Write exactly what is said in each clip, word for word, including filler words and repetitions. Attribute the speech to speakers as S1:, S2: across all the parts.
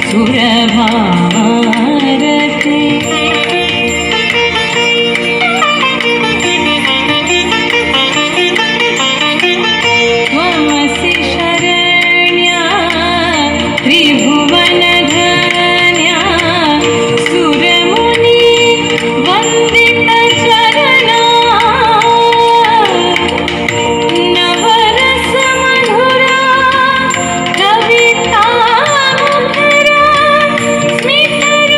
S1: सुरभारती। त्वमसि शरण्या त्रिभुवनधन्या सुरमुनि वन्दित चरणा। नवरस मधुरा कविता मुखरा स्मित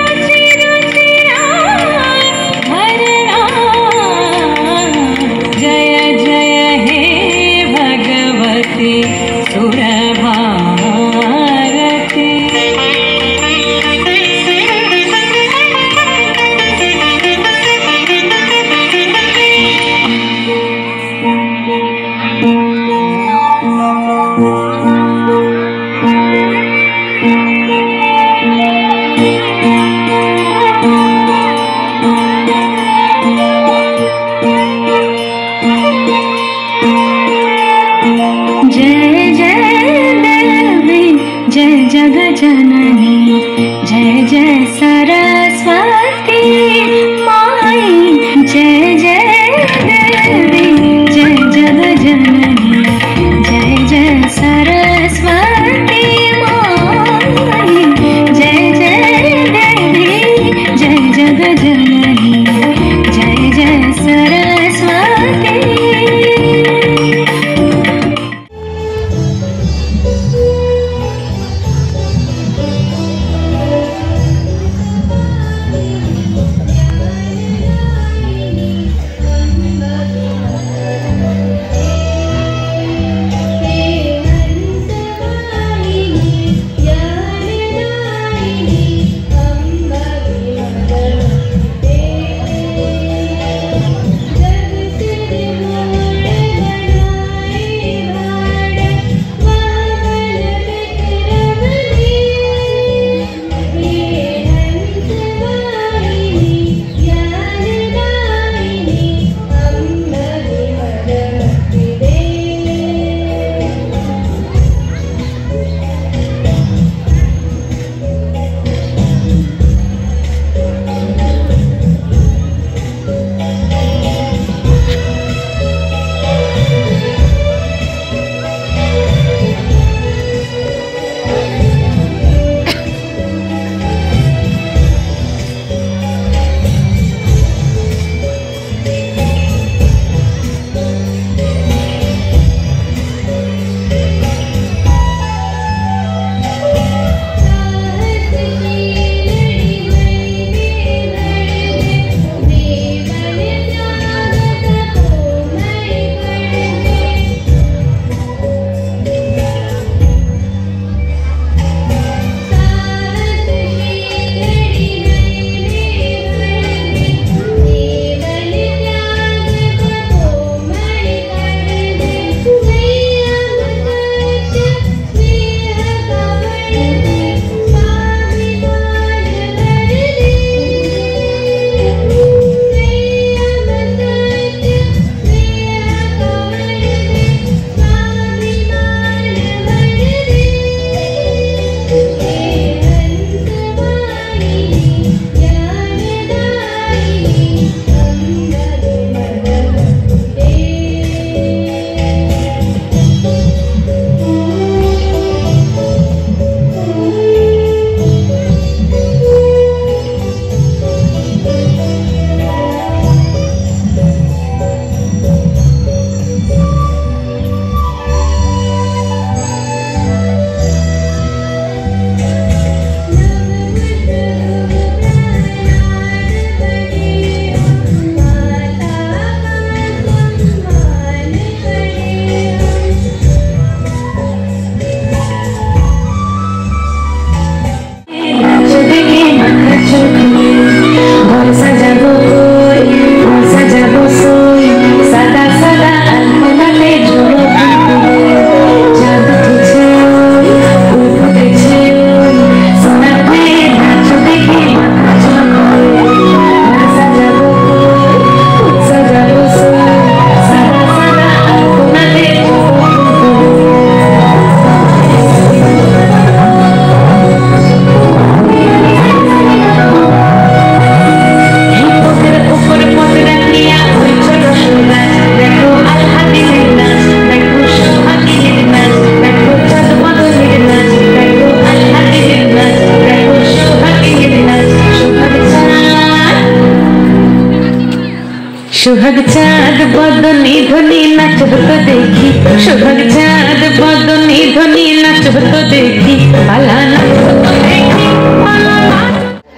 S1: सुहाग चाँद बदनी ध्वनि नाच तो देखी सुहाग चाँद बदनी ध्वनि नाच तो देखी पाला नाच तो देखी पाला नाच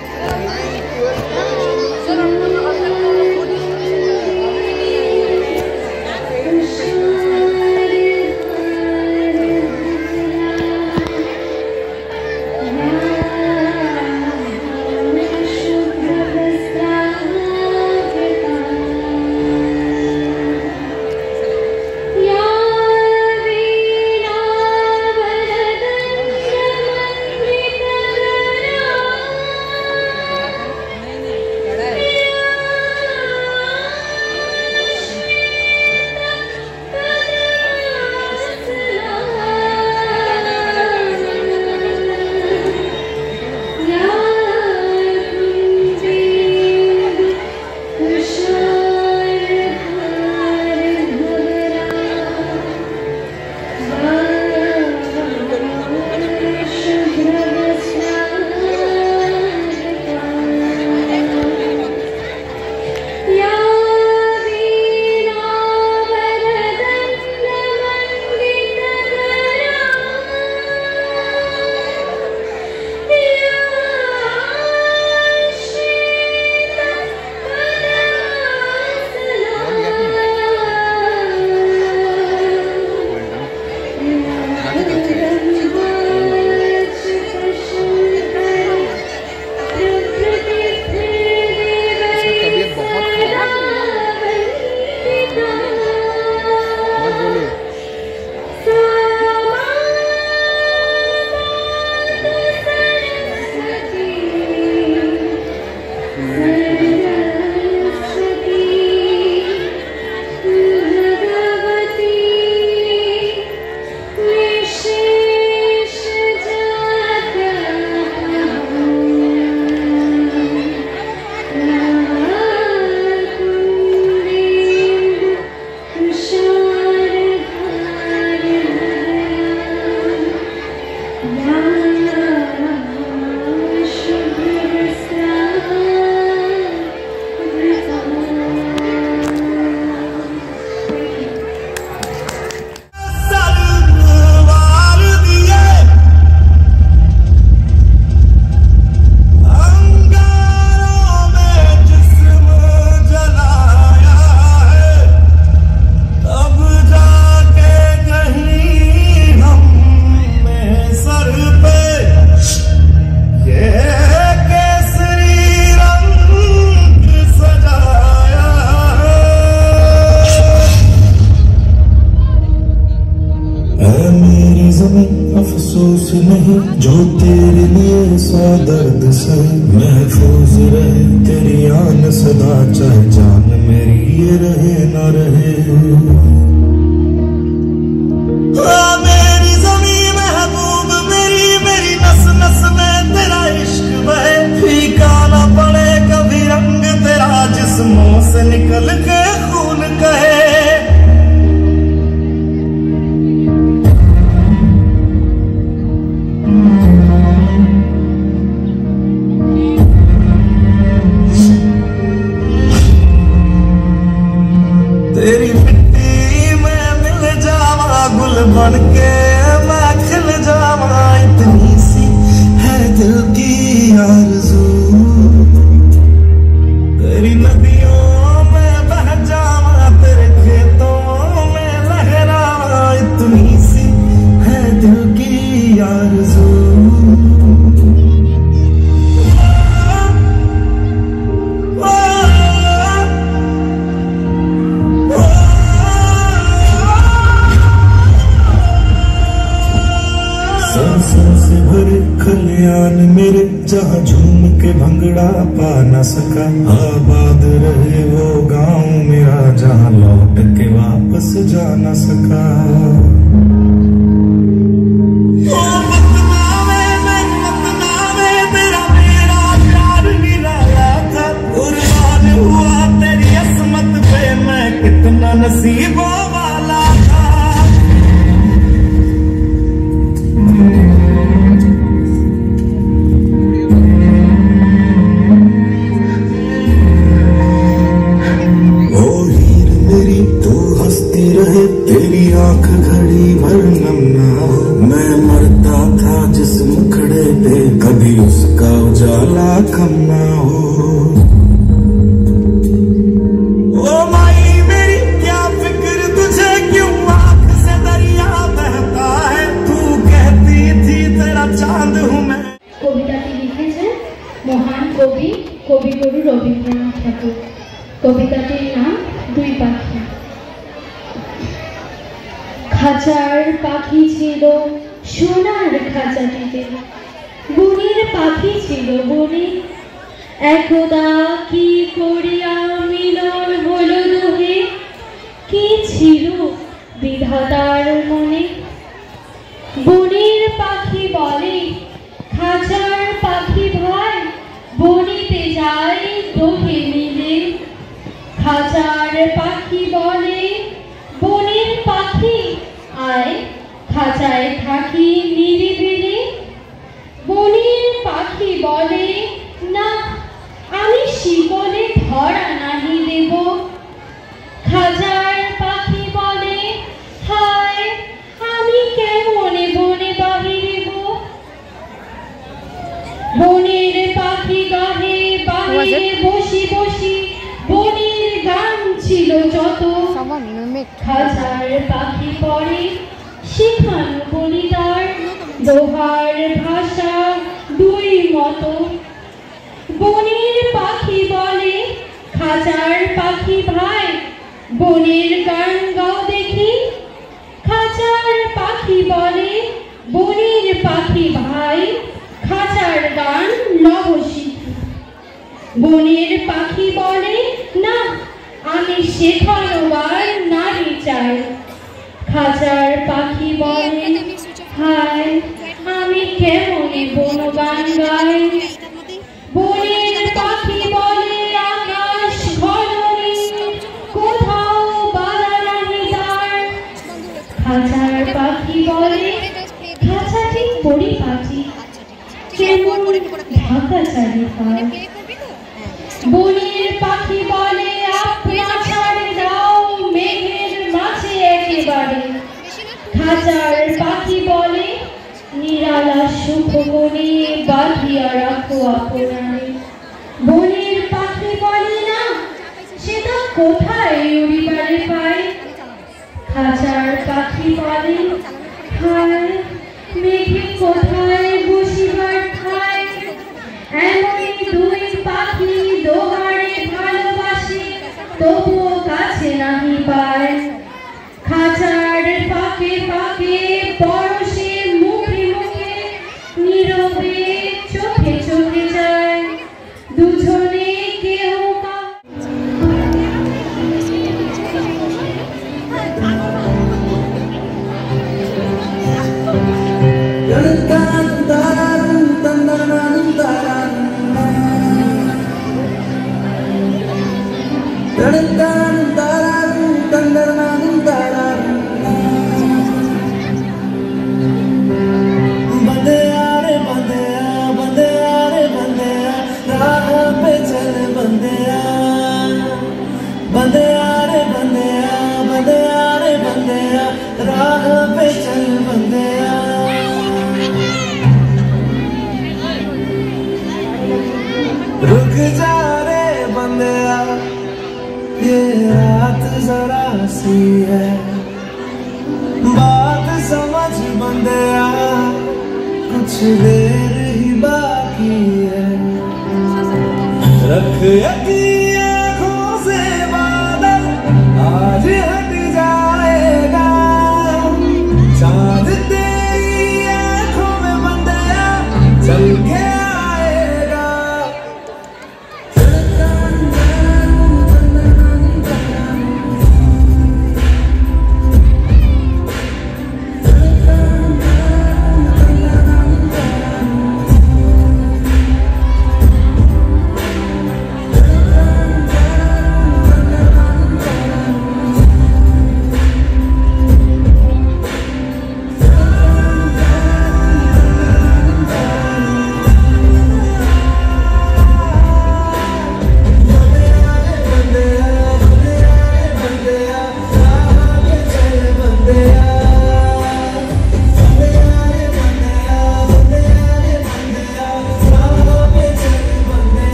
S2: अफसोस नहीं जो तेरे लिए सौ दर्द से महफूज रहे तेरी आन सदा, चाहे जान मेरी ये रहे न रहे। आ, मेरी ज़मीं महबूब मेरी मेरी नस नस में तेरा इश्क बहे, फीका न पड़े कभी रंग तेरा जिस्मों से निकल के खून कहे। तेरी मिट्टी में मिल जावा गुल बन के मैं खिल जावा, इतनी सी है दिल की आरज़ू। तेरी नदियों में बह जावा तेरे खेतों में लहरावा, इतनी सी है दिल की आरज़ू। से भरे खलियान मेरे जहाँ झूम के भंगड़ा पा न सका, आबाद रहे वो गांव मेरा जहाँ लौट के वापस जा न सका। ओ मतनावे में मतनावे तेरा मेरा प्यार निराला था, कुर्बान हुआ तेरी असमत पे मैं कितना नसीबों वाला था। ओ
S3: খাঁচার পাখি ছিল সোনার খাঁচাটিতে, বনের পাখি ছিল বনে। একদা কি করিয়া মিলন হলো দুহে, কি ছিল বিধাতার মনে। বনের পাখি বলে খাঁচার পাখি ভাই, বনিতে যায় দোহে মিলে। খাঁচার পাখি বলে বনের পাখি আয়, খাঁচায় থাকি নিরিবিলি। বনের পাখি বলে না, আমি শিকলে ধরা নাহি দেব। খাঁচার পাখি বলে হায়, আমি কেমনে বনে বাহিরেব। বনের পাখি গাহে বাহিরে বসি বসি, বনের গান ছিল যত। খাঁচার পাখি পড়ে শেখানো বলি তার, দোহার ভাষা দুই মতো। বনের পাখি বলে খাঁচার পাখি ভাই, বনের গান গাও দেখি। খাঁচার পাখি বলে বনের পাখি ভাই, খাঁচার গান লহ শিখি। বনের পাখি বলে না, আমি শেখানো গান নারী চাই। খাঁচার পাখি বলে হায়, আমি কেমনে বন গান গাই। বনের পাখি বলে আকাশ ঘন নীল, কোথাও বাধা নাহি তার। খাঁচার পাখি বলে খাঁচাটি পরিপাটি, কেমন ঢাকা চারিপার। বনের পাখি বলে আপনা ছাড়ে দাও, মেঘের মাঝে একেবারে। খাঁচার পাখি বলে নিরালা সুখ বনে, বাঁধিয়া রাখো আপনারে। বনের পাখি বলে না, সেটা কোথায় উড়িবারে পায়। খাঁচার পাখি বলে হায়, মেঘে কোথায় বসিবার ঠায়। এমনই দুই পাখি দোহারে ভালোবাসে, তবুও কাছে নাহি পায়। খাঁচার ফাঁকে ফাঁকে পরশে মুখে মুখে, নীরবে চোখে চোখে যায় দুজনে কেউ।
S2: रुक जा रे बंदिया, ये रात जरा सी है, बात समझ बंदिया, कुछ देर ही बाकी है। रख यकीन